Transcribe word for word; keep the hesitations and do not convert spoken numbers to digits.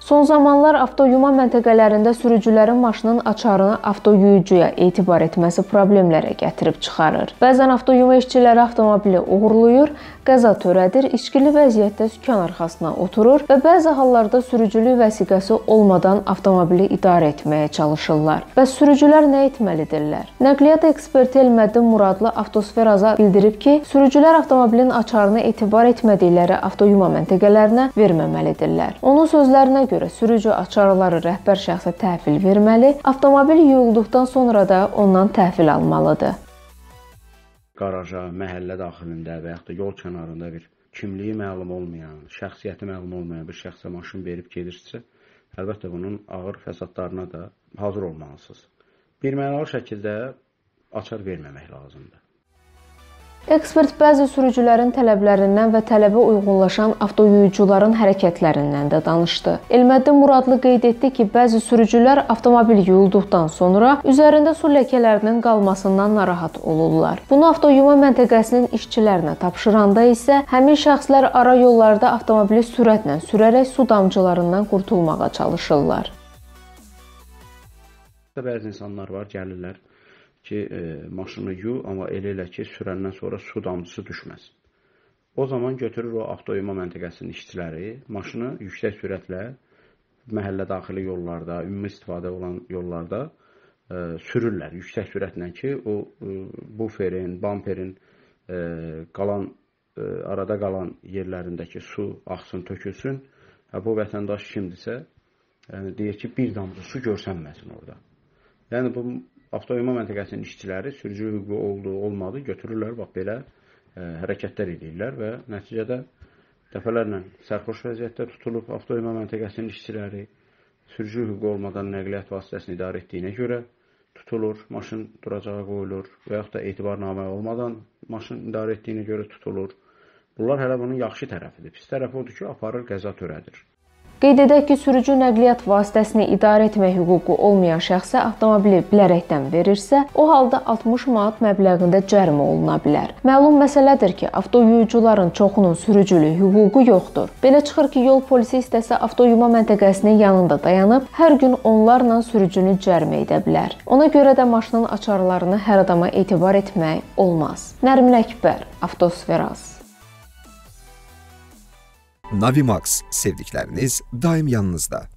Son zamanlar avtoyuma məntəqələrində sürücülərin maşının açarını avtoyuyucuya etibar etməsi problemlərə gətirib çıxarır. Bəzən avtoyuma işçiləri avtomobili uğurlayır, qəza törədir, içkili vəziyyətdə sükan arxasına oturur və bəzi hallarda sürücülük vəsiqəsi olmadan avtomobili idarə etməyə çalışırlar. Bəs sürücülər nə etməlidirlər? Nəqliyyat eksperti Elməddin Muradlı Avtosferaza bildirib ki, sürücülər avtomobilin açarını etibar etmədikləri avtoyuma məntəqələrinə verməməlidirlər. Onun sözlərinə görə sürücü açarları rəhbər şəxsə təhvil verməli, avtomobil yuyulduqdan sonra da ondan təhvil almalıdır. Qaraja, məhəllə daxilində və yaxud da yol kənarında bir kimliyi məlum olmayan, şəxsiyyəti məlum olmayan bir şəxsə maşın verib gedirsə, əlbəttə bunun ağır fəsadlarına da hazır olmalısınız. Birmənalı şəkildə açar verməmək lazımdır. Ekspert bəzi sürücülərin tələblərindən və tələbə uyğunlaşan avtoyuyucuların hərəkətlərindən də danışdı. Elməddin Muradlı qeyd etdi ki, bəzi sürücülər avtomobil yuyulduqdan sonra üzərində su ləkələrinin qalmasından narahat olurlar. Bunu avtoyuma məntəqəsinin işçilərinə tapşıranda isə həmin şəxslər ara yollarda avtomobili sürətlə sürərək su damcılarından qurtulmağa çalışırlar. Bəzi insanlar var, gəlirlər ki, e, maşını yu, amma elə elə ki, sürəndən sonra su damcısı düşməz. O zaman götürür o avtoyuma məntəqəsinin işçiləri, maşını yüksək sürətlə məhəllə daxili yollarda, ümumi istifadə olan yollarda e, sürürlər. Yüksək sürətlə ki, o e, buferin, bamperin e, qalan, e, arada qalan yerlərindəki su axsın, tökülsün. Ha, bu vətəndaş kimdirsə, yəni, deyir ki, bir damcı su görsənməsin orada. Yəni, bu avtoyuma məntəqəsinin işçiləri sürücü hüququ olduğu, olmadı, götürürlər, bax belə ə, hərəkətlər edirlər və nəticədə dəfələrlə sərxoş vəziyyətdə tutulub avtoyuma məntəqəsinin işçiləri sürücü hüququ olmadan nəqliyyat vasitəsini idarə etdiyinə görə tutulur, maşın duracağa qoyulur və yaxud da etibarnamə olmadan maşın idarə etdiyinə görə tutulur. Bunlar hələ bunun yaxşı tərəfidir. Pis tərəfi odur ki, aparır, qəza törədir. Qeyd edək ki, sürücü nəqliyyat vasitəsini idarə etmək hüququ olmayan şəxsə avtomobili bilərəkdən verirsə, o halda altmış manat məbləğində cərimə oluna bilər. Məlum məsələdir ki, avtoyuyucuların çoxunun sürücülük hüququ yoxdur. Belə çıxır ki, yol polisi istəsə avtoyuma məntəqəsinin yanında dayanıb, hər gün onlarla sürücünü cərimə edə bilər. Ona görə də maşının açarlarını hər adama etibar etmək olmaz. Nərmin Əkbər, Avtosferaz. Navimax, sevdikləriniz daim yanınızda.